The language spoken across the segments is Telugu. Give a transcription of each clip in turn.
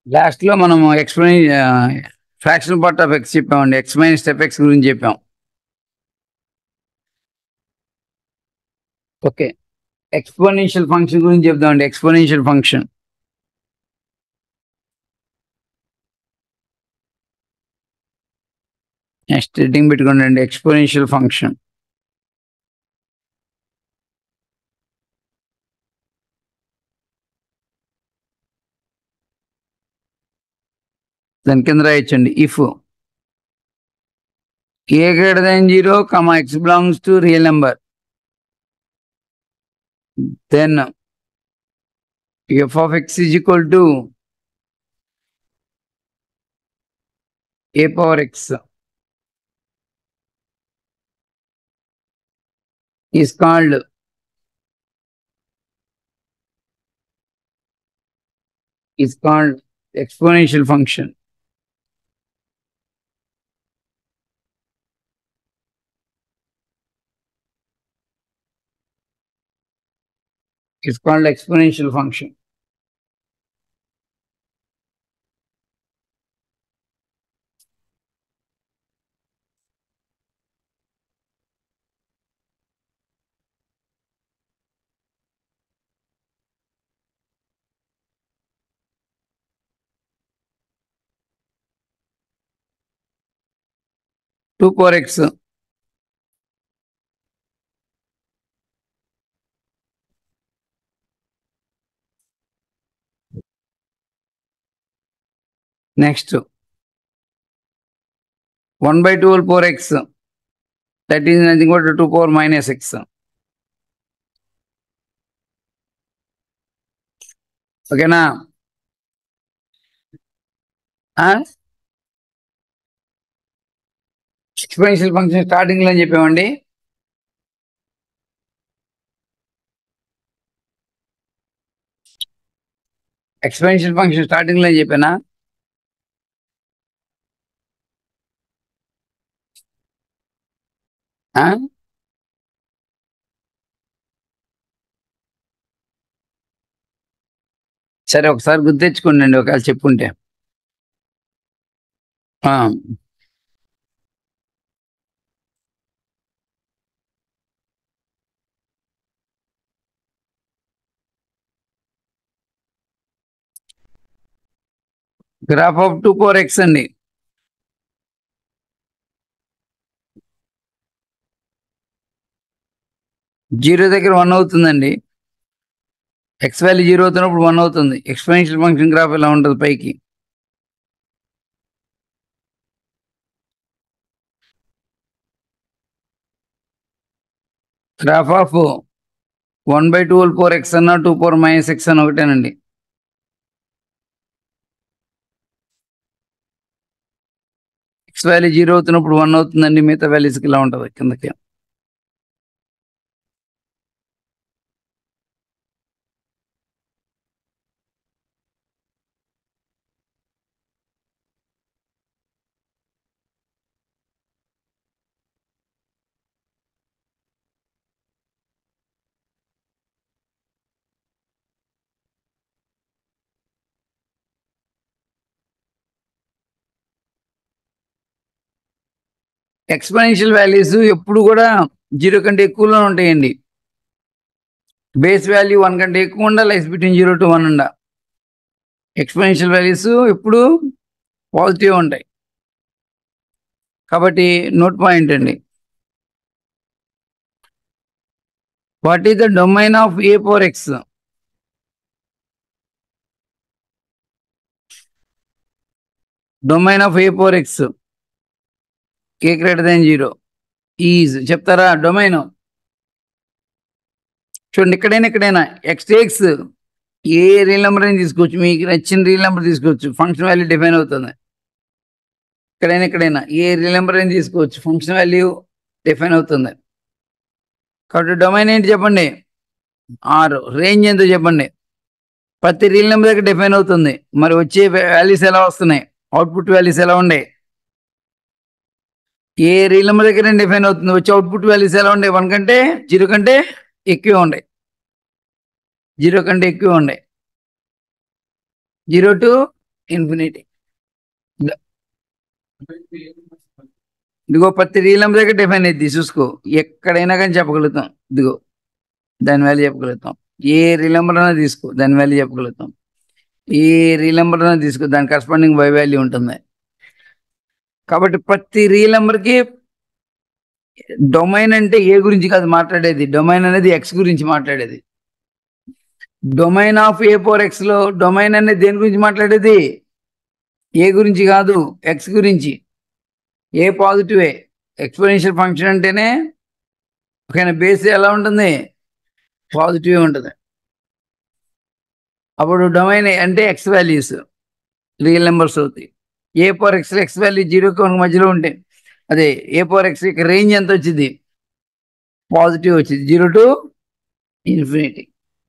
లాస్ట్లో మనం ఫ్రాక్షనల్ పార్ట్ ఆఫ్ ఎక్స్ చెప్పామండి. ఎక్స్ మైనస్ ఎఫ్ఎక్స్ గురించి చెప్పాం. ఓకే, ఎక్స్పోనెన్షియల్ ఫంక్షన్ గురించి చెప్దామండి. ఎక్స్పోనెన్షియల్ ఫంక్షన్ నెక్స్ట్ హెడ్డింగ్ పెట్టుకోండి. ఎక్స్పోనెన్షియల్ ఫంక్షన్ దాని కింద రాయొచ్చండి. If a greater than 0, x belongs to real number, then f of x is equal to a power x is called exponential function. It's called exponential function. Two power x next 1 by 2 whole power x, that is nothing but 2 power minus x. ఓకేనా? ఎక్స్పోనెన్షియల్ ఫంక్షన్ స్టార్టింగ్ లో చెప్పామండి. ఎక్స్పోనెన్షియల్ ఫంక్షన్ స్టార్టింగ్ లో చెప్పానా? సరే, ఒకసారి గుర్తు తెచ్చుకోండి ఒకవేళ చెప్పుంటే. గ్రాఫ్ ఆఫ్ 2 power x అండి. జీరో దగ్గర 1 అవుతుందండి. ఎక్స్ వాల్యూ 0 అవుతున్నప్పుడు 1 అవుతుంది. ఎక్స్పోనెన్షియల్ ఫంక్షన్ గ్రాఫ్ ఇలా ఉంటుంది పైకి. Graph of 1 by 2 whole power x అన్న 2 power minus x అన్న ఒకటేనండి. ఎక్స్ వాల్యూ 0 అవుతున్నప్పుడు 1 అవుతుందండి. మిగతా వాల్యూస్కి ఇలా ఉంటుంది కిందకి. ఎక్స్పోనెన్షియల్ వాల్యూస్ ఎప్పుడు కూడా 0 కంటే ఎక్కువలో ఉంటాయండి. బేస్ వాల్యూ 1 కంటే ఎక్కువ ఉండాలి. లైస్ బిట్వీన్ 0 to 1 ఉండాలి. ఎక్స్పోనెన్షియల్ వాల్యూస్ ఎప్పుడు పాజిటివ్ ఉంటాయి. కాబట్టి నోట్ పాయింట్ అండి. What is the domain of a power x? Domain of a power x k greater than 0 is చెప్తారా? డొమైన్ చూడండి, ఎక్కడైనా x takes ఏ రియల్ నెంబర్ అని తీసుకోవచ్చు. మీకు నచ్చిన రియల్ నెంబర్ తీసుకోవచ్చు. ఫంక్షన్ వాల్యూ డిఫైన్ అవుతుంది. ఎక్కడైనా ఏ రియల్ నెంబర్ అని తీసుకోవచ్చు. ఫంక్షన్ వాల్యూ డిఫైన్ అవుతుంది. కాబట్టి డొమైన్ ఏంటి చెప్పండి? ఆర్. రేంజ్ ఎంతో చెప్పండి? ప్రతి రియల్ నెంబర్ దగ్గర డిఫైన్ అవుతుంది. మరి వచ్చే వాల్యూస్ ఎలా వస్తున్నాయి? అవుట్పుట్ వాల్యూస్ ఎలా ఉన్నాయి? ఏ రియల్ నెంబర్ దగ్గర డిఫైన్ అవుతుంది. వచ్చే అవుట్పుట్ వాల్యూస్ ఎలా ఉన్నాయి? 1 కంటే 0 కంటే ఎక్కువ ఉన్నాయి. 0 కంటే ఎక్కువ ఉన్నాయి. 0 to ఇన్ఫినిటీ. ఇదిగో ప్రతి రియల్ నెంబర్ దగ్గర డిఫైన్ అయింది, చూసుకో. ఎక్కడైనా కానీ చెప్పగలుగుతాం. ఇదిగో దాని వాల్యూ చెప్పగలుగుతాం. ఏ రియల్ నెంబర్ అయినా తీసుకో, దాని వాల్యూ చెప్పగలుగుతాం. ఏ రియల్ నెంబర్ అయినా తీసుకో, దాని కరస్పాండింగ్ వై వాల్యూ ఉంటుంది. కాబట్టి ప్రతి రియల్ నెంబర్కి డొమైన్ అంటే ఏ గురించి కాదు మాట్లాడేది, డొమైన్ అనేది ఎక్స్ గురించి మాట్లాడేది. Domain of a power x లో డొమైన్ అనేది దేని గురించి మాట్లాడేది? ఏ గురించి కాదు, ఎక్స్ గురించి. ఏ పాజిటివ్ ఎక్స్పోనెన్షియల్ ఫంక్షన్ అంటేనే ఒక బేస్ ఎలా ఉంటుంది? పాజిటివ్ ఉంటుంది. అప్పుడు డొమైన్ అంటే ఎక్స్ వాల్యూస్ రియల్ నెంబర్స్ అవుతాయి. A power x x value 0కి 1 మధ్యలో ఉంటాయి. అదే ఏ పవర్ ఎక్స్ యొక్క రేంజ్ ఎంత వచ్చింది? పాజిటివ్ వచ్చింది, 0 to ఇన్ఫినిటీ.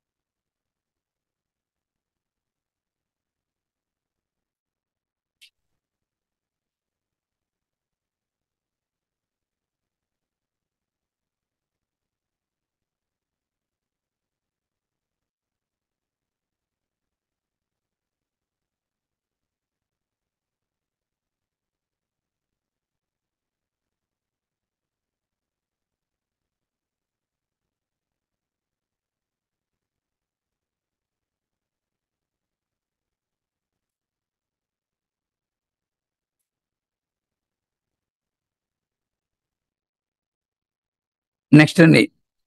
నెక్స్ట్ అండి,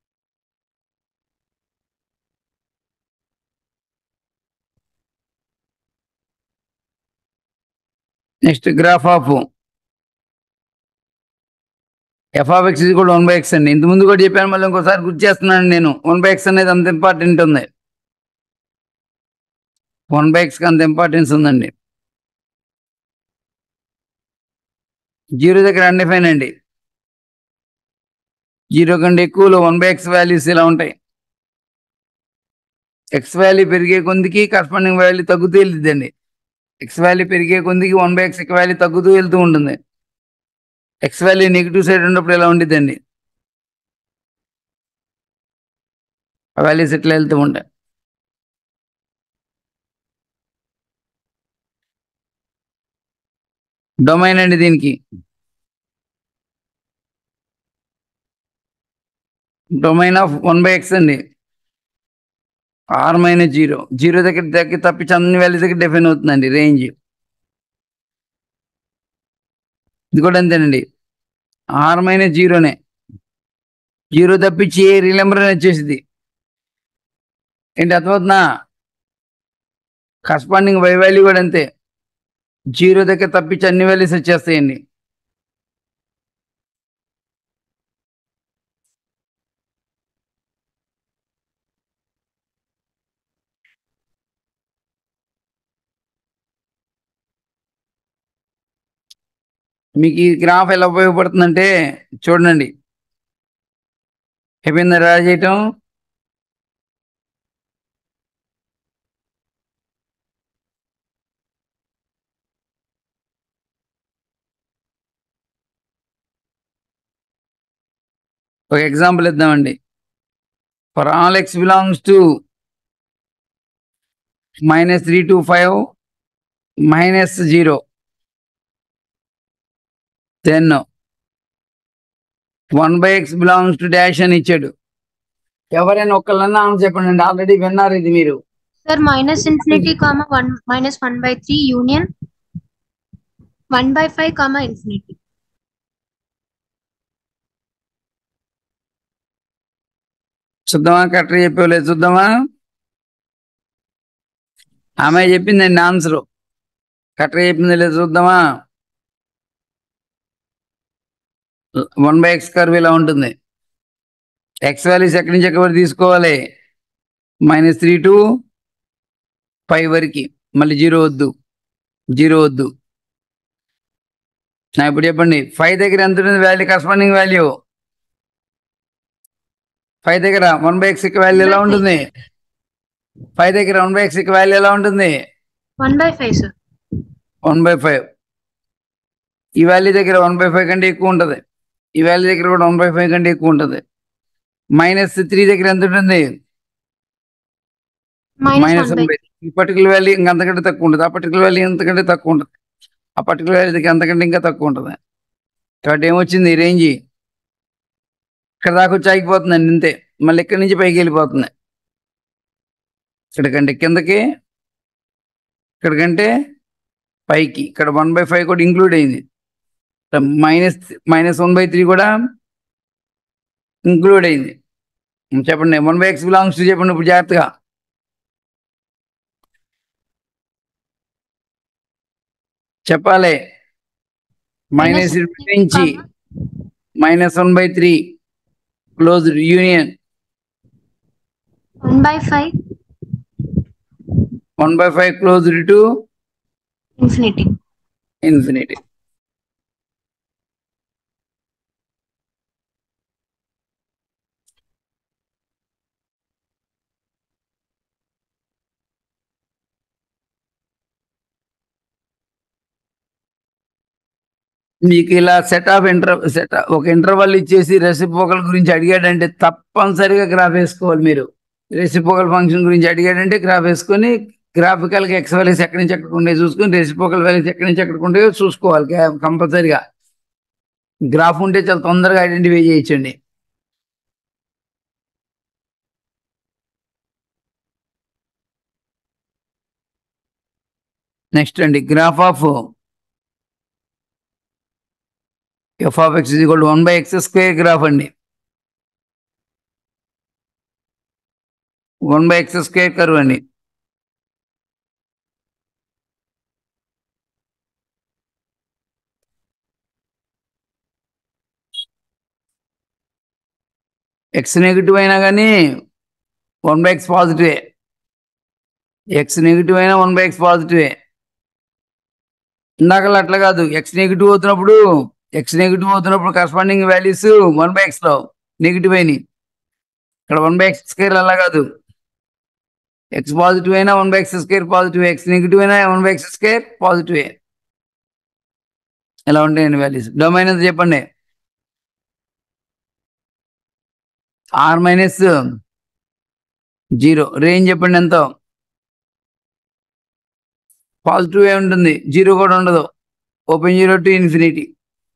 next graph of f of x కూడా 1/x అండి. ఇంతకుముందు కూడా చెప్పాను, మళ్ళీ ఇంకోసారి గుర్తు చేస్తున్నాను నేను. 1/x అనేది అంత ఇంపార్టెంట్ ఉంది. 1/xకి అంత ఇంపార్టెన్స్ ఉందండి. 0 దగ్గర అన్డిఫైన్ అండి. 0 కంటే ఎక్కువలో 1/x వాల్యూస్ ఇలా ఉంటాయి. ఎక్స్ వాల్యూ పెరిగే కొందికి కరస్పాండింగ్ వాల్యూ తగ్గుతూ వెళ్తుందండి. ఎక్స్ వాల్యూ పెరిగే కొందికి 1/x వాల్యూ తగ్గుతూ వెళ్తూ ఉంటుంది. ఎక్స్ వాల్యూ నెగిటివ్ సైడ్ ఉన్నప్పుడు ఎలా ఉండిద్దండి, ఆ వాల్యూస్ ఎట్లా వెళ్తూ ఉంటాయి. డొమైన్ అండి దీనికి. డొమైన్ ఆఫ్ 1/x అండి. r-0 0 దగ్గర తప్పించి అన్ని వాల్యూస్ దగ్గర డిఫైన్ అవుతుందండి రేంజ్. ఇది కూడా అంతేనండి, r-0నే. 0 తప్పించి ఏ రియల్ నెంబర్ అని వచ్చేసింది. ఏంటి అర్థమవుతుందా? కరస్పాండింగ్ వై వాల్యూ కూడా అంతే. 0 దగ్గర తప్పించి అన్ని వాల్యూస్ వచ్చేస్తాయండి. మీకు ఈ గ్రాఫ్ ఎలా ఉపయోగపడుతుందంటే చూడండి. అయిపోయిందా రా చేయటం? ఒక ఎగ్జాంపుల్ ఇద్దామండి. For all x belongs to -3 to 5 -0, then 1/x belongs to dash అని ఇచ్చాడు. ఎవరైనా ఒక్కళ్ళన్నా చెప్పండి, ఆల్రెడీ విన్నారు ఇది మీరు. Sir -∞, 1 -1/3 union 1/5, infinity. చూద్దామా కరెక్ట్ చెప్పలేదు, చూద్దామా. ఆమె చెప్పిందండి ఆన్సర్, కరెక్ట్ చెప్పింది లేదు చూద్దామా. 1/x కర్వ్ ఇలా ఉంటుంది. ఎక్స్ వాల్యూస్ ఎక్కడి నుంచి ఎక్కడి వరకు తీసుకోవాలి? -3 to 5 వరకు. మళ్ళీ 0 వద్దు, 0 వద్దు. ఇప్పుడు చెప్పండి, 5 దగ్గర ఎంత ఉంటుంది వాల్యూ, కరస్పాండింగ్ వాల్యూ? 5 దగ్గర 1/x వాల్యూ ఎలా ఉంటుంది? 5 దగ్గర 1/x వాల్యూ ఎలా ఉంటుంది? 1/5 సార్. 1/5. ఈ వాల్యూ దగ్గర 1/5 కంటే ఎక్కువ ఉంటుంది. ఈ వాల్యూ దగ్గర కూడా 1/5 కంటే ఎక్కువ ఉంటుంది. -3 దగ్గర ఎంత ఉంటుంది? ఈ పర్టికులర్ వాల్యూ ఇంకా అంతకంటే తక్కువ ఉంటుంది, ఆ పర్టికులర్ వాల్యూ ఇంతకంటే తక్కువ ఉంటుంది, ఆ పర్టికులర్ వాల్యూకి అంతకంటే ఇంకా తక్కువ ఉంటుంది. కాబట్టి ఏమొచ్చింది రేంజ్ ఇక్కడ దాకా వచ్చి ఆగిపోతుందండి అంతే. మళ్ళీ ఇక్కడి నుంచి పైకి వెళ్ళిపోతుంది. ఇక్కడికంటే కిందకి, ఇక్కడికంటే పైకి. ఇక్కడ 1/5 కూడా ఇంక్లూడ్ అయింది. -1/3 కూడా ఇంక్లూడ్ అయింది. చెప్పండి 1/x బిలాంగ్స్ టు చెప్పండి ఇప్పుడు జాగ్రత్తగా. చెప్పాలి. Minus -20 నుంచి -1/3 closed union 1/5 1/5 closed to infinity. Infinity. మీకు ఇలా ఒక ఇంటర్వల్ ఇచ్చేసి రెసిప్రోకల్ గురించి అడిగాడంటే తప్పనిసరిగా గ్రాఫ్ వేసుకోవాలి. మీరు రెసిప్రోకల్ ఫంక్షన్ గురించి అడిగాడంటే గ్రాఫ్ వేసుకొని గ్రాఫికల్గా ఎక్స్ వాల్యూస్ ఎక్కడి నుంచి ఎక్కడికి ఉండే చూసుకొని రెసిప్రోకల్ వాల్యూస్ ఎక్కడి నుంచి ఎక్కడికి ఉండే చూసుకోవాలి కంపల్సరిగా. గ్రాఫ్ ఉంటే చాలా తొందరగా ఐడెంటిఫై చేయొచ్చండి. నెక్స్ట్ అండి graph of f(x) = 1/x² graph అండి. 1/x² కర్వ్ అండి. ఎక్స్ నెగిటివ్ అయినా కానీ 1/x పాజిటివే. ఎక్స్ నెగిటివ్ అయినా 1/x పాజిటివే. ఇందాకలా అట్లా కాదు, ఎక్స్ నెగిటివ్ అవుతున్నప్పుడు కరస్పాండింగ్ వాల్యూస్ 1/x లో నెగిటివ్ అయినాయి. ఇక్కడ 1/x² అలా కాదు, ఎక్స్ పాజిటివ్ అయినా 1/x² పాజిటివ్, ఎక్స్ నెగిటివ్ అయినా 1/x² పాజిటివే. ఎలా ఉంటాయండి వాల్యూస్? డొమైన్ ఎంత చెప్పండి? r-0. రేంజ్ చెప్పండి ఎంతో? పాజిటివ్ ఏ ఉంటుంది, 0 కూడా ఉండదు. Open 0 to infinity.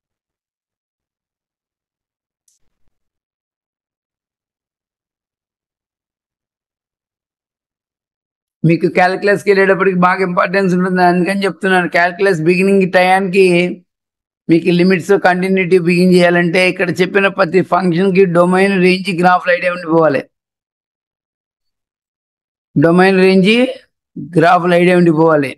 మీకు క్యాలిక్యులస్కి వెళ్ళేటప్పటికి బాగా ఇంపార్టెన్స్ ఉంటుంది, అందుకని చెప్తున్నాను. క్యాలిక్యులస్ బిగినింగ్ టయానికి మీకు లిమిట్స్ కంటిన్యూటీ బిగిన్ చేయాలంటే ఇక్కడ చెప్పిన ప్రతి ఫంక్షన్కి డొమైన్ రేంజ్ గ్రాఫ్లు ఐడియా ఉండిపోవాలి. డొమైన్ రేంజ్ గ్రాఫ్లు ఐడియా ఉండిపోవాలి.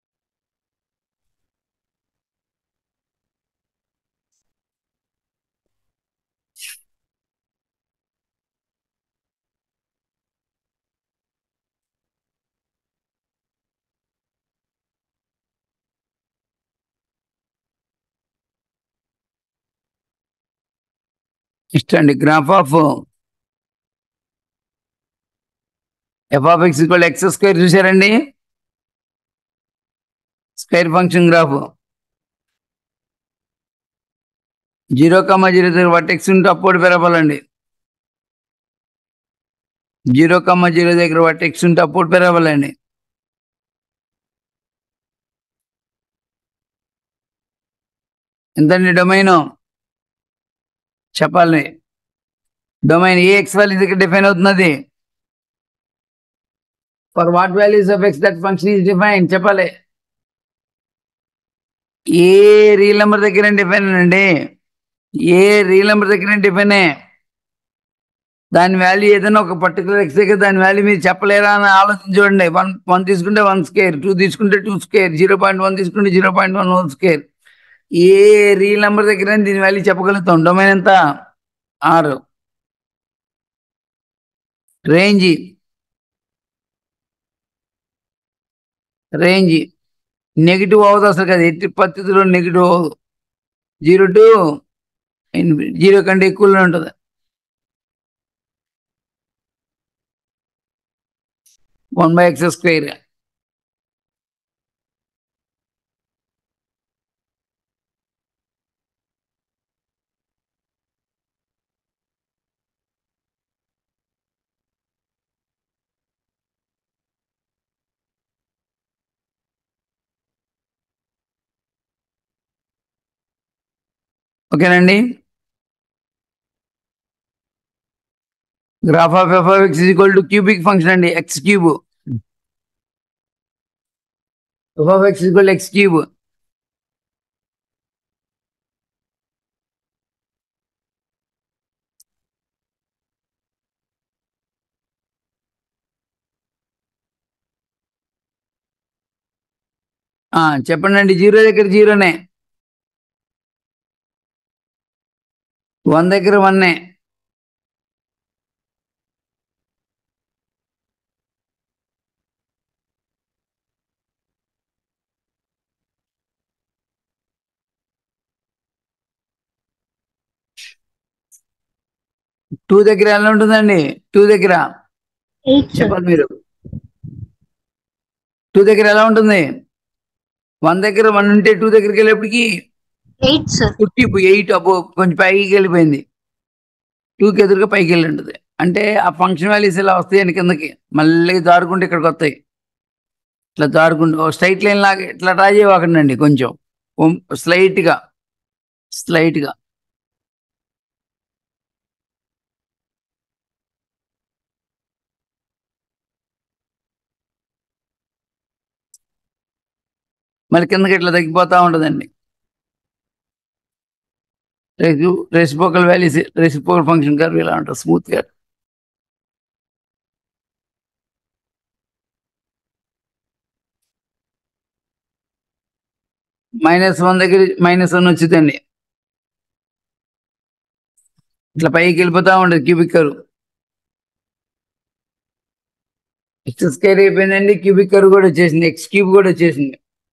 నెక్స్ట్ అండి గ్రాఫ్ ఆఫ్ f(x) = x² చూసారండి. స్క్వేర్ ఫంక్షన్ గ్రాఫ్ 0,0 దగ్గర వర్టెక్స్ ఉంటే అప్వర్డ్ పెరగాలండి. 0,0 దగ్గర వర్టెక్స్ ఉంటే అప్వర్డ్ పెరగాలండి. ఎంతండి డొమైన్ చెప్పాలి. డొమైన్ ఏ ఎక్స్ వాల్యూస్ ఇక్కడ డిఫైన్ అవుతున్నది. For what values of x that function is define చెప్పాలి. ఏ రియల్ నెంబర్ దగ్గర డిఫైన్ అండి, ఏ రియల్ నెంబర్ దగ్గర డిఫైనే. దాని వాల్యూ ఏదైనా ఒక పర్టికులర్ ఎక్స్ దగ్గర దాని వాల్యూ మీరు చెప్పలేరా అని ఆలోచన చూడండి. 1 తీసుకుంటే 1², 2 తీసుకుంటే 2², 0.1 తీసుకుంటే 0.1 హోల్². ఏ రియల్ నెంబర్ దగ్గర దీని వాల్యూ చెప్పగలుగుతాం. డొమైన్ ఎంత? 6. రేంజ్ నెగిటివ్ అవ్వదు అసలు కదా, ఎట్టి పరిస్థితుల్లో నెగిటివ్ అవ్వదు. 0 to 0 కంటే ఎక్కువలో ఉంటుంది. 1/x². ఓకేనండి. Graph of f of x equal to cubic function అండి, x cube. F of x equal x cube. చెప్పండి. 0 దగ్గర 0నే, 1 దగ్గర 1నే. టూ దగ్గర ఎలా ఉంటుందండి? 2 దగ్గర 8 sir. చెప్పండి మీరు. 2 దగ్గర ఎలా ఉంటుంది? 1 దగ్గర 1 ఉంటే 2 దగ్గరికి వెళ్ళేప్పటికి 8 sir. 8 అబ్బో కొంచెం పైకి వెళ్ళిపోయింది. 2కి ఎదురుగా పైకి వెళ్ళి ఉంటుంది. అంటే ఆ ఫంక్షన్ వాల్యూస్ ఇలా వస్తాయండి కిందకి, మళ్ళీ దారుకుంటే ఇక్కడికి వస్తాయి. ఇట్లా దారుకుంటూ స్ట్రైట్ లైన్ లాగా ఇట్లా డ్రా చేయకండి, కొంచెం స్లైట్గా. మళ్ళీ కిందకి ఇట్లా తగ్గిపోతూ ఉంటుందండి. Reciprocal values, reciprocal function curve ఇలా ఉంటుంది స్మూత్గా. -1 దగ్గర -1 వచ్చిందండి, ఇట్లా పైకి వెళ్ళిపోతా ఉంటుంది క్యూబిక్ కర్వ్. ఎక్స్ స్క్వేర్ అయిపోయిందండి, క్యూబిక్ కర్వ్ కూడా వచ్చేసింది, ఎక్స్ క్యూబ్ కూడా వచ్చేసింది.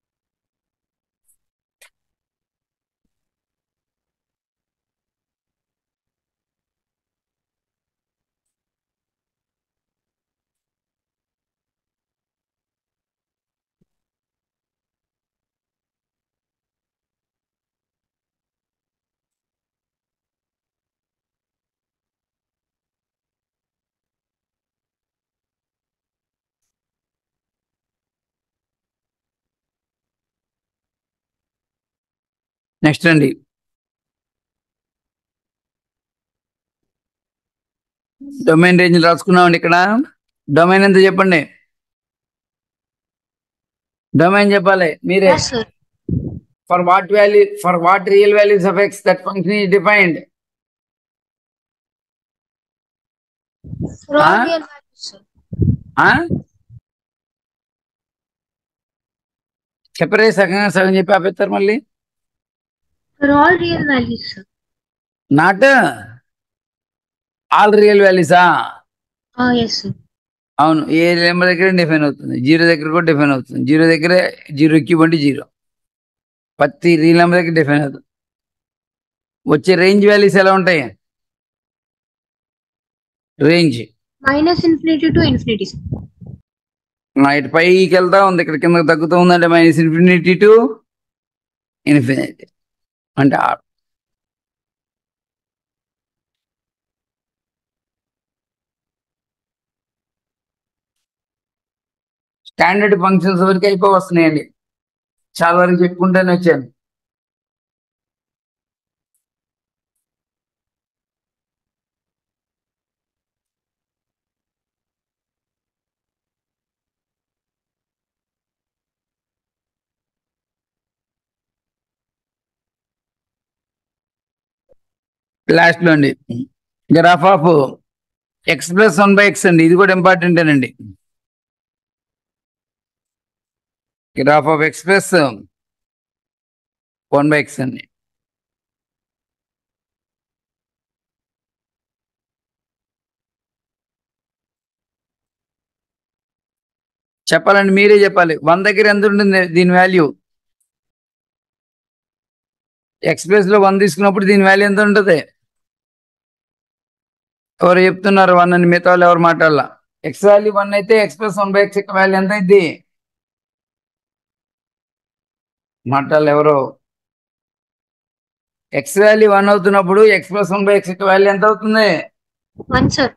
నెక్స్ట్ అండి, డొమైన్ రేంజ్ రాసుకున్నామండి. ఇక్కడ డొమైన్ ఎంత చెప్పండి? డొమైన్ చెప్పాలి మీరే. Yes sir. For what value, for what real values of x that function is defined. For all real values sir. చెప్పరే, సగం చెప్పి ఆపేస్తారు మళ్ళీ. For all real values sir. Not all real వాల్యూసా? Yes sir. అవును, ఏ నెంబర్ దగ్గర డిఫైన్ అవుతుంది, 0 దగ్గర కూడా డిఫైన్ అవుతుంది. 0 దగ్గర 0 క్యూబ్ అంటే 0, ప్రతి రియల్ నెంబర్ దగ్గర డిఫైన్ అవుతుంది. వచ్చే రేంజ్ వాల్యూస్ ఎలా ఉంటాయి? Range -infinity to infinity sir. ఇటు పైకి వెళ్తా ఉంది, ఇక్కడ కిందకి తగ్గుతూ ఉందంటే -infinity to infinity అంటే R. స్టాండర్డ్ ఫంక్షన్స్ వరకు అయిపోవస్తున్నాయండి, చాలా వరకు చెప్పుకుంటూనే వచ్చాను. లాస్ట్ లో అండి, గ్రాఫ్ ఆఫ్ x + 1/x అండి, ఇది కూడా ఇంపార్టెంట్ అండి. గ్రాఫ్ ఆఫ్ x + 1/x అండి. చెప్పాలండి, మీరే చెప్పాలి. 1 దగ్గర ఎంత ఉంటుంది దీని వాల్యూ? x ప్లేస్ లో 1 తీసుకున్నప్పుడు దీని వాల్యూ ఎంత ఉంటుంది? ఎవరు చెప్తున్నారు 1 అని? మిగతా వాళ్ళు ఎవరు మాట్లాడాల? x వాల్యూ 1 అయితే x + 1/x యొక్క వాల్యూ ఎంత అయింది? మాట్లాడాలి ఎవరు? x వాల్యూ 1 అవుతున్నప్పుడు x + 1/x యొక్క వాల్యూ ఎంత అవుతుంది? 1 sir.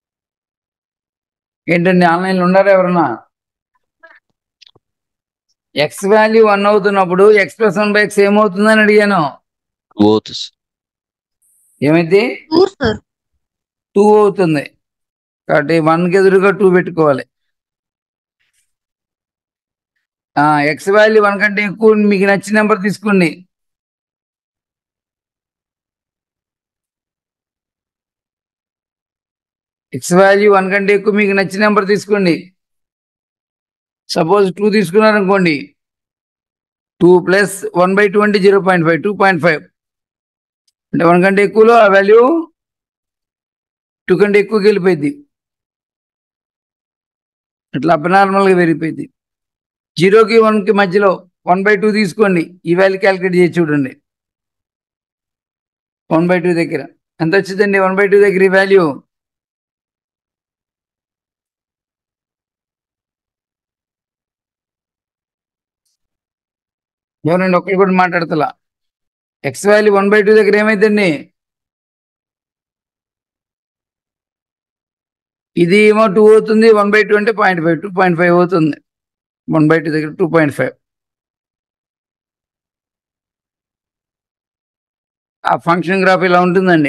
ఏంటండి, ఆన్లైన్లో ఉన్నారా ఎవరన్నా? ఎక్స్ వాల్యూ 1 అవుతున్నప్పుడు ఎక్స్ ప్లస్ 1/x ఏమవుతుందని అడిగాను. both ఏమైంది? 2 సార్. 2 అవుతుంది. కాబట్టి 1కి ఎదురుగా 2 పెట్టుకోవాలి. ఎక్స్ వాల్యూ 1 కంటే ఎక్కువ మీకు నచ్చిన నెంబర్ తీసుకోండి. ఎక్స్ వాల్యూ 1 కంటే ఎక్కువ మీకు నచ్చిన నెంబర్ తీసుకోండి. సపోజ్ 2 తీసుకున్నారనుకోండి, 2 ప్లస్ 1/2 అంటే 0.5, 2.5 అంటే 1 కంటే ఎక్కువలో ఆ వాల్యూ 2 కంటే ఎక్కువకి వెళ్ళిపోయింది. అట్లా అబ్నార్మల్గా పెరిగిపోయింది. 0కి 1కి మధ్యలో 1/2 తీసుకోండి, ఈ వాల్యూ క్యాలిక్యులేట్ చేసి చూడండి. 1/2 దగ్గర ఎంత వచ్చిందండి? 1/2 దగ్గర ఈ వాల్యూ ఎవరండి? ఒక్కరు కూడా మాట్లాడతలా. ఎక్స్ వాల్యూ 1/2 దగ్గర ఏమైందండి? ఇది ఏమో 2 అవుతుంది, 1/2 అంటే 0.5, 2.5 అవుతుంది. 1/2 దగ్గర 2.5. ఆ ఫంక్షన్ గ్రాఫ్ ఇలా ఉంటుందండి.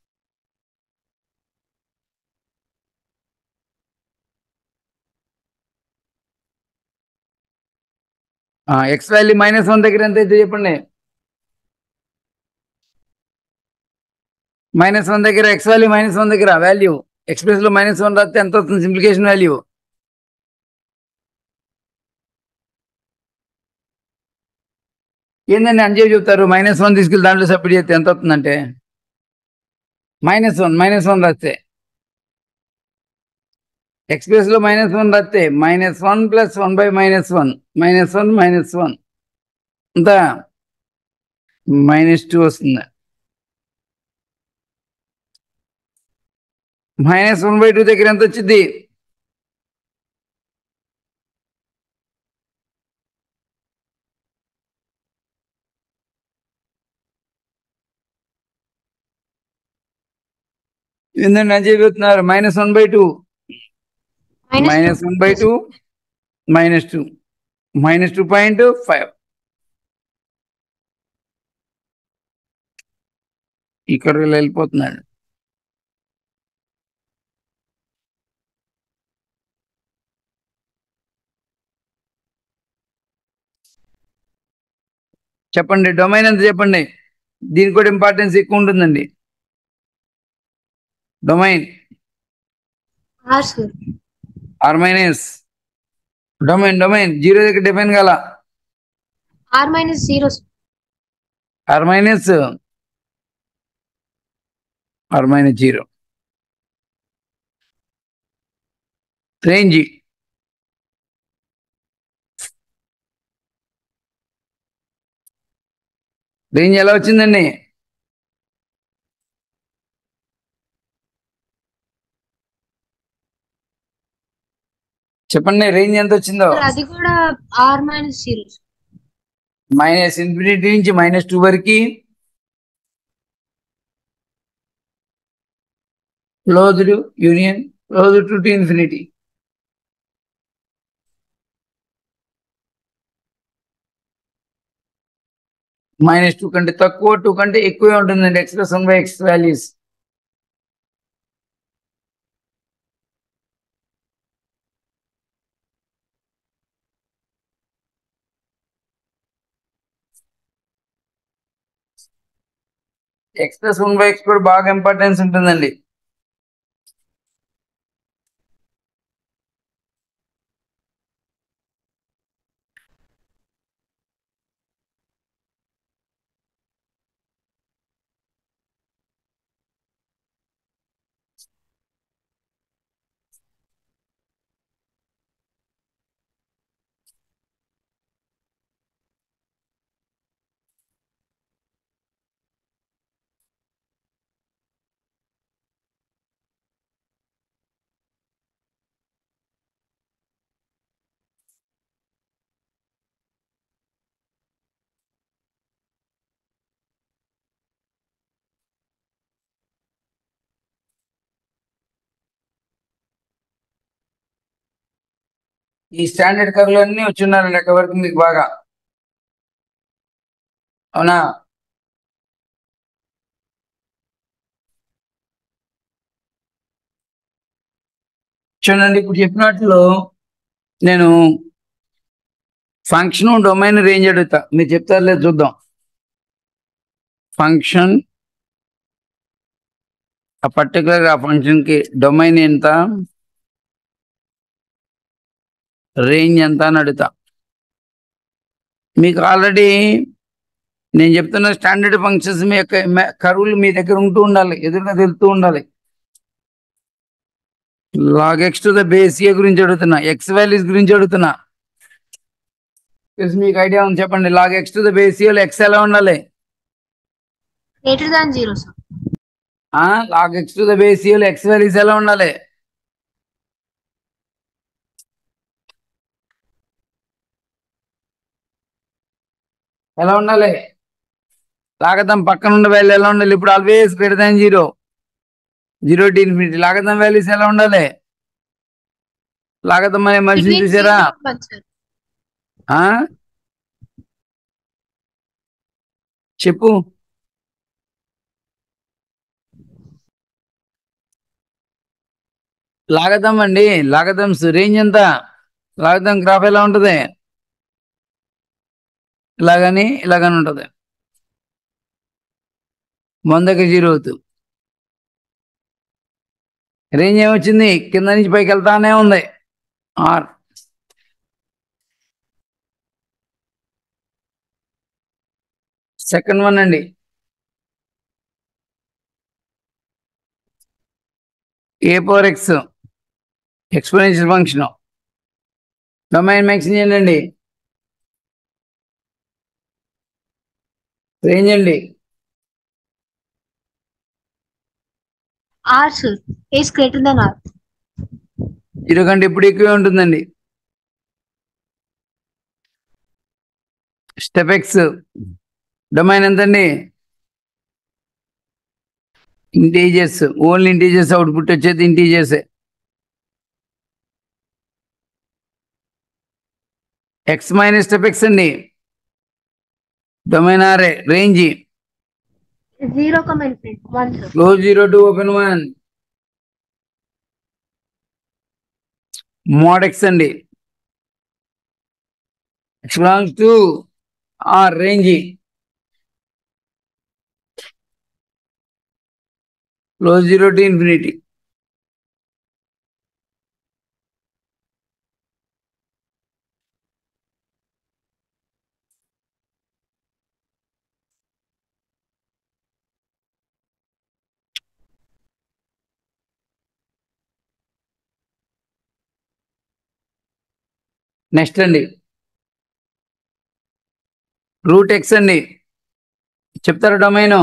ఎక్స్ వాల్యూ -1 దగ్గర ఎంత అయితే చెప్పండి. -1 దగ్గర ఎక్స్ వాల్యూ -1 దగ్గర వాల్యూ ఎక్స్ప్రెస్ లో -1 రాస్తే ఎంత వస్తుంది సింప్లికేషన్ వాల్యూ? ఏందండి అని చెప్పి చెప్తారు. -1 తీసుకెళ్ళి దాంట్లో సబ్మిట్ చేస్తే ఎంత వస్తుందంటే -1 రాస్తే ఎక్స్ప్రెస్ లో -1 రాస్తే -1 + 1/-1 -1 ఎంత -2 వస్తుంది. -1/2 దగ్గర ఎంత వచ్చింది? ఏంటంటే అని చెబుతున్నారు. -1/2 -1/2 -2 -2.5 ఇక్కడ వెళ్ళిపోతున్నాడు. చెప్పండి డొమైన్ ఎంత చెప్పండి. దీనికి కూడా ఇంపార్టెన్స్ ఎక్కువ ఉంటుందండి. Domain R sir. R- domain 0 దగ్గర డిఫైన్ కాల. R-0 sir. R-0 రేంజ్ ఎలా వచ్చిందండి? చెప్పండి రేంజ్ ఎంత వచ్చిందో. సార్ అది కూడా R-0 సార్. -∞ నుంచి -2 వరకు closed union closed to infinity. -2 కంటే తక్కువ, 2 కంటే ఎక్కువే ఉంటుందండి express 1/x values. Express 1/x కూడా బాగా ఇంపార్టెన్స్ ఉంటుందండి. ఈ స్టాండర్డ్ కర్వ్లు అన్ని వచ్చున్నారండి అక్కడ వరకు మీకు బాగా. అవునా? చూడండి, ఇప్పుడు చెప్పినట్లు నేను ఫంక్షన్, డొమైన్, రేంజ్ అడుగుతా. మీరు చెప్తారు లేదు చూద్దాం. ఫంక్షన్, ఆ పర్టికులర్ ఆ ఫంక్షన్ కి డొమైన్ ఎంత, రేంజ్ ఎంత అని అడుగుతా. మీకు ఆల్రెడీ నేను చెప్తున్న స్టాండర్డ్ ఫంక్షన్స్ మీ యొక్క కరువులు మీ దగ్గర ఉంటూ ఉండాలి, ఎదురుగా తెలుస్తూ ఉండాలి. Log x to the base a గురించి అడుగుతున్నా, ఎక్స్ వాల్యూస్ గురించి అడుగుతున్నా. మీకు ఐడియా ఉంది చెప్పండి. Log x to the base లో ఎక్స్ ఎలా ఉండాలి? greater than 0, sir. Log x to the base లో ఎక్స్ వాల్యూస్ ఎలా ఉండాలి? ఎలా ఉండాలి? లాగతం పక్కన ఉన్న వాల్యూ ఎలా ఉండాలి? ఇప్పుడు always greater than 0, 0 to infinity. లాగతం వాల్యూస్ ఎలా ఉండాలి? లాగతం అనే మనిషిని Between చూసారా? 0 and 1, sir. చెప్పు. లాగతం అండి, లాగతం రేంజ్ ఎంత? లాగతం గ్రాఫ్ ఎలా ఉంటది? ఇలాగని ఉంటది. 100కి 0 అవుతుంది. రేంజ్ ఏమొచ్చింది? కింద నుంచి పైకి వెళ్తానే ఉంది. ఆర్. సెకండ్ వన్ అండి, a power x exponential function. Domain mention చేయండి అండి. రేంజ్ అండి, R, sir. A is greater than R. 0 కంటే ఇప్పుడు ఎక్కువే ఉంటుందండి. స్టెప్ ఎక్స్ డొమైన్ ఎంతండి? Integers, only integers. అవుట్పుట్ వచ్చేది ఇంటీజర్సే. ఎక్స్ మైనస్ స్టెప్ ఎక్స్ అండి, డొమైన్ ఆర్ఏ. Range 0, infinity. 1, sir. Close 0 to open 1. Mod x అండి, x belongs to R. Range close 0 to infinity. Next అండి, రూట్ ఎక్స్ అండి. చెప్తారా డొమైన్?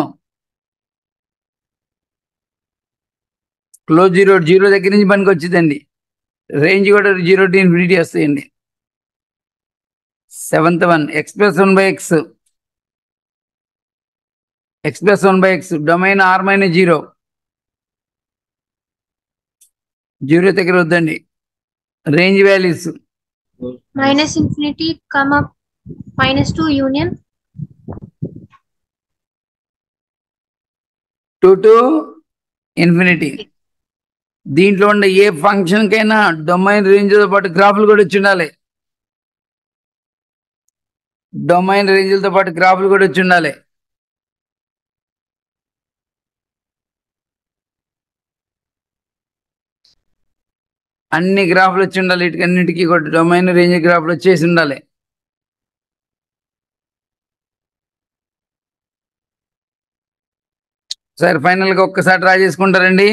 క్లోజ్ 0, 0 దగ్గర నుంచి పనికి వచ్చిందండి. రేంజ్ కూడా 0 to ఇన్ఫినిటీ వస్తాయండి. Seventh one, x plus 1/x. X plus 1/x domain R minus 0. 0 దగ్గర వద్దండి. Range values Minus infinity, -2 union. 2 to infinity. దీంట్లో ఉండే ఏ ఫంక్షన్ కైనా డొమైన్ రేంజ్ తో పాటు గ్రాఫ్లు కూడా వచ్చి ఉండాలి. డొమైన్ రేంజ్లతో పాటు గ్రాఫ్లు కూడా వచ్చి ఉండాలి. అన్ని గ్రాఫ్లు వచ్చి ఉండాలి. వీటికన్నిటికీ కూడా డొమైన్ రేంజ్ గ్రాఫ్లు వచ్చేసి ఉండాలి. సరే, ఫైనల్ గా ఒక్కసారి డ్రా చేసుకుంటారండి.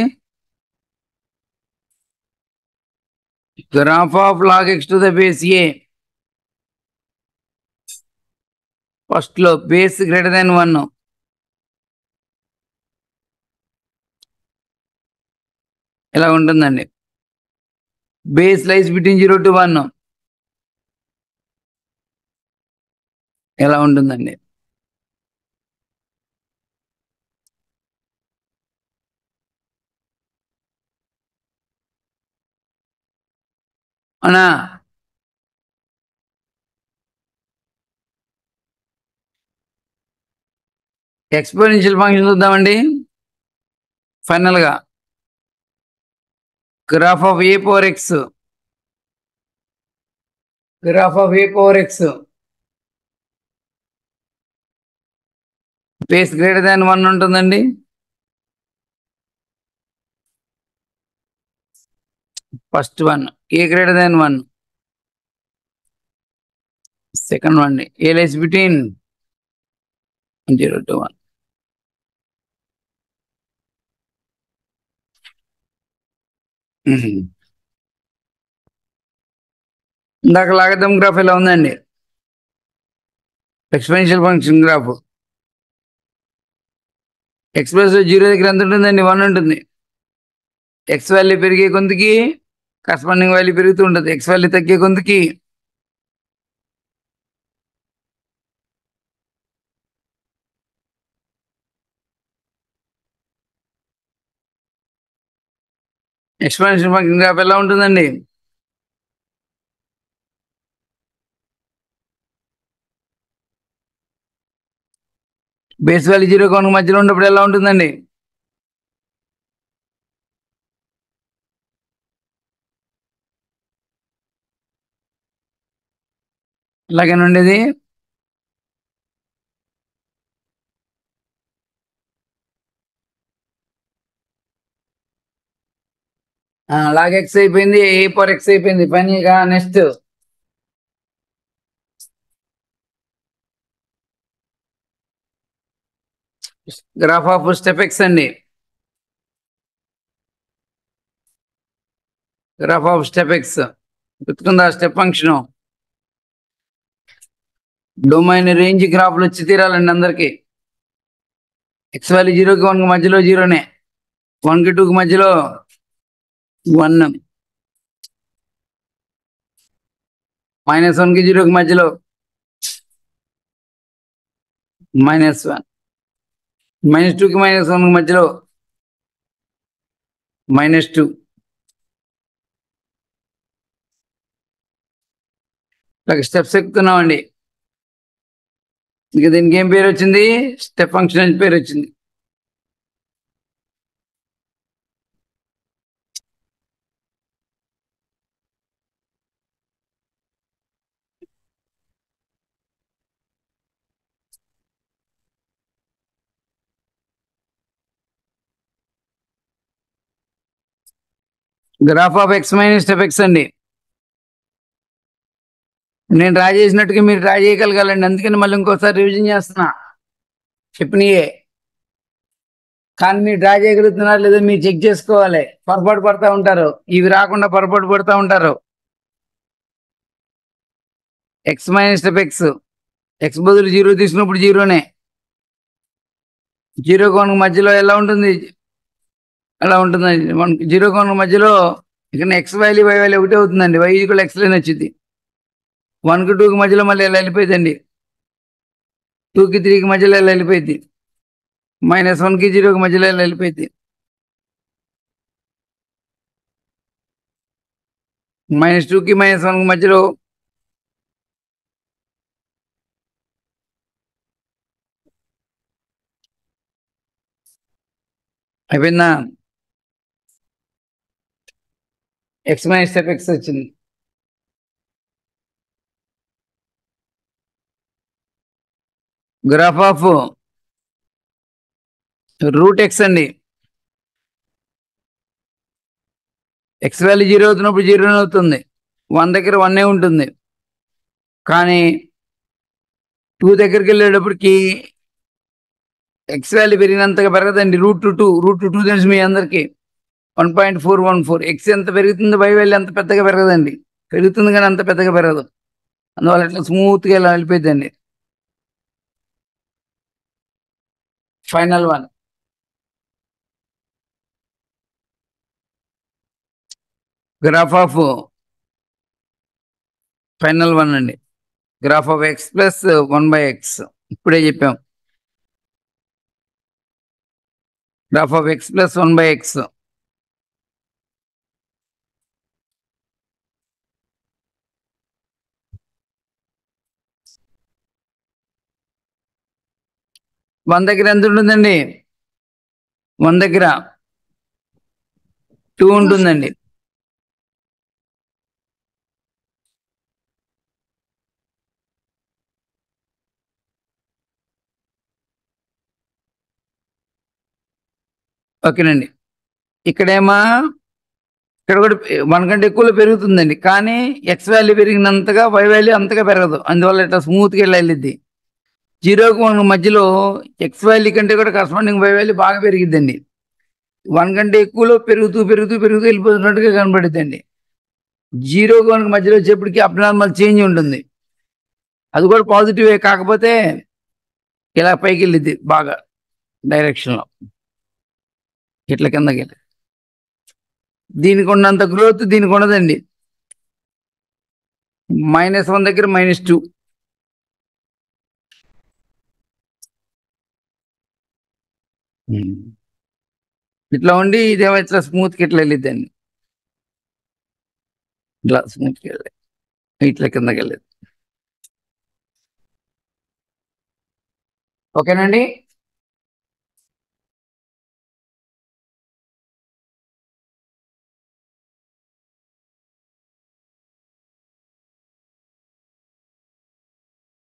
Graph of log x to the base a. First లో బేస్ గ్రేటర్ దాన్ 1. ఇలా ఉంటుందండి. Base lies between 0 to 1. ఎలా ఉంటుందండి? అవునా? ఎక్స్పోనెన్షియల్ ఫంక్షన్ చూద్దామండి. ఫైనల్ గా graph of a power x, graph of a power x base greater than 1 ఉంటుందండి. First one a greater than 1, second one a lies between 0 to 1. ఇందాక లాగరిథం గ్రాఫ్ ఎలా ఉందండి? Exponential function graph x plus 0 దగ్గర ఎంత ఉంటుందండి? 1 ఉంటుంది. ఎక్స్ వాల్యూ పెరిగే కొందికి కరస్పాండింగ్ వాల్యూ పెరుగుతూ ఉంటుంది. ఎక్స్ వాల్యూ తగ్గే కొందికి ఎక్స్పోనెన్షియల్ ఫంక్షన్ గ్రాఫ్ ఎలా ఉంటుందండి? బేస్ వాల్యూ 0 1 మధ్యలో ఉన్నప్పుడు ఎలా ఉంటుందండి? ఇలాగేనా ఉండేది? లాగ్ ఎక్స్ అయిపోయింది, ఏ పవర్ ఎక్స్ అయిపోయింది. ఫైనల్ గా next graph of step x అండి. గ్రాఫ్ ఆఫ్ స్టెప్ ఎక్స్ గుర్తుకుందా? స్టెప్ ఫంక్షన్ డొమైన్ రేంజ్ గ్రాఫ్లు వచ్చి తీరాలండి అందరికి. ఎక్స్ వాల్యూ 0కి 1కి మధ్యలో 0నే, 1కి 2కి మధ్యలో 1, -1కి 0కి మధ్యలో -1, -2కి -1కి మధ్యలో -2. ఇలాగ స్టెప్స్ ఎక్కుతున్నామండి. ఇక దీనికి ఏం పేరు వచ్చింది? స్టెప్ ఫంక్షన్ అని పేరు వచ్చింది. Graph of x minus step x అండి. నేను డ్రా చేసినట్టుగా మీరు డ్రా చేయగలగాలండి. అందుకని మళ్ళీ ఇంకోసారి రివిజన్ చేస్తున్నా చెప్పినయే. కానీ మీరు డ్రా చేయగలుగుతున్నారు లేదా మీరు చెక్ చేసుకోవాలి. పొరపాటు పడతా ఉంటారు, ఇవి రాకుండా పొరపాటు పడతా ఉంటారు. X minus step x, x బదులు 0 తీసుకున్నప్పుడు 0నే, 0కి 1కి మధ్యలో ఎలా ఉంటుంది? అలా ఉంటుందండి. 0కి 1కి మధ్యలో ఇక్కడ ఎక్స్ వాల్యూ వై వాల్యూ ఒకటే అవుతుందండి. వై ఈక్వల్ ఎక్స్ లైన్ వచ్చింది. 1కి 2కి మధ్యలో మళ్ళీ ఎలా వెళ్ళిపోయిందండి? 2కి 3కి మధ్యలో ఎలా వెళ్ళిపోయింది? -1కి 0కి మధ్యలో ఎలా వెళ్ళిపోయింది? -2కి -1కి మధ్యలో అయిపోయిందా? ఎక్స్ మైనస్ స్టెప్ ఎక్స్ వచ్చింది. గ్రాఫ్ ఆఫ్ రూట్ ఎక్స్ అండి. ఎక్స్ వాల్యూ 0 అవుతున్నప్పుడు 0 అవుతుంది. 1 దగ్గర 1 ఉంటుంది. కానీ 2 దగ్గరికి వెళ్ళేటప్పటికి ఎక్స్ వాల్యూ పెరిగినంతగా పెరగదండి. √2 తెలుసు మీ అందరికి. 1.414. ఎక్స్ ఎంత పెరుగుతుంది, వై వాల్యూ అంత పెద్దగా పెరగదండి. పెరుగుతుంది కానీ అంత పెద్దగా పెరగదు. అందువల్ల ఇట్లా స్మూత్గా ఇలా వెళ్ళిపోయిందండి. Final one graph of final one అండి. Graph of x plus 1/x ఇప్పుడే చెప్పాం. Graph of x plus 1/x 1 దగ్గర ఎంత ఉంటుందండి? 1 దగ్గర 2 ఉంటుందండి. ఓకేనండి. ఇక్కడేమో ఇక్కడ కూడా 1 కంటే ఎక్కువలో పెరుగుతుందండి. కానీ ఎక్స్ వాల్యూ పెరిగినంతగా వై వాల్యూ అంతగా పెరగదు. అందువల్ల ఇట్లా స్మూత్గా వెళ్ళిద్ది. 0కి 1 మధ్యలో ఎక్స్ వాల్యూ కంటే కూడా కరస్పాండింగ్ వై వాల్యూ బాగా పెరిగిద్దండి. 1 కంటే ఎక్కువలో పెరుగుతూ వెళ్ళిపోతున్నట్టుగా కనబడిద్దండి. 0కి 1 మధ్యలో వచ్చేప్పటికి అబ్నార్మల్ చేంజ్ ఉంటుంది. అది కూడా పాజిటివే, కాకపోతే ఇలా పైకి వెళ్ళిద్ది బాగా డైరెక్షన్లో, ఇట్లా కిందకి వెళ్ళి. దీనికి ఉన్నంత గ్రోత్ దీనికి ఉండదండి. -1 దగ్గర -2. ఇట్లా ఉండి ఇదేమో ఇట్లా స్మూత్కి ఇట్లా వెళ్ళిద్దండి. ఇట్లా స్మూత్కి వెళ్ళి ఇట్లా కిందకి వెళ్ళేది. ఓకేనండి.